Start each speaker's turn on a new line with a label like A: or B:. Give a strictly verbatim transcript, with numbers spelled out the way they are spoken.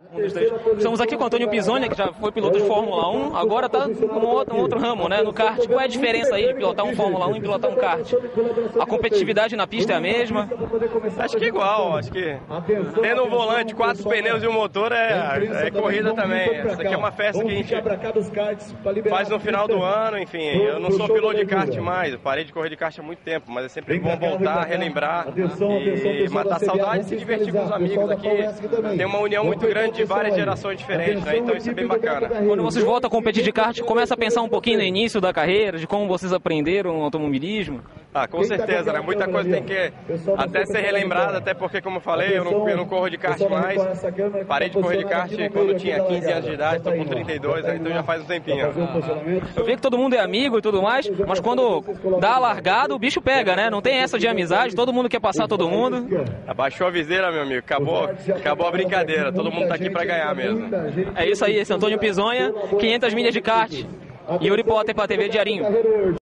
A: Um dos três. Estamos aqui com o Antônio Pisoni, que já foi piloto de Fórmula um, agora está num outro, um outro ramo, né, no kart. Qual é a diferença aí de pilotar um Fórmula um e pilotar um kart? A competitividade na pista é a mesma?
B: Acho que é igual, acho que tendo um volante, quatro pneus e um motor é, é corrida também. Essa aqui é uma festa que a gente faz no final do ano, enfim. Eu não sou piloto de kart mais, eu parei de correr de kart há muito tempo, mas é sempre bom voltar, relembrar e matar saudade e se divertir com os amigos aqui. Tem uma união muito grande de várias gerações diferentes, né? Então isso é bem bacana.
A: Quando vocês voltam a competir de kart, começa a pensar um pouquinho no início da carreira, de como vocês aprenderam o automobilismo?
B: Ah, com certeza, né? Muita coisa tem que até ser relembrada, até porque, como eu falei, eu não, eu não corro de kart mais. Parei de correr de kart quando tinha quinze anos de idade, estou com trinta e dois, né? Então já faz um tempinho.
A: Eu vi que todo mundo é amigo e tudo mais, mas quando dá a largada, o bicho pega, né? Não tem essa de amizade, todo mundo quer passar todo mundo.
B: Abaixou a viseira, meu amigo, acabou, acabou a brincadeira, todo mundo tá aqui para ganhar mesmo.
A: É isso aí, esse é Antônio Pisoni, quinhentas milhas de kart. Yuri Potter para a T V Diarinho.